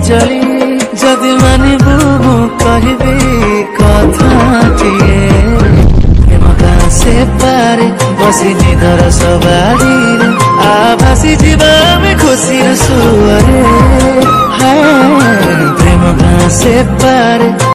बिजली जदि मानिबू मु कहबी कथाटिए से पारे बसी निधर सवारी रे आभासी जीवा में खुशी सुअरे हाँ प्रेम से पारे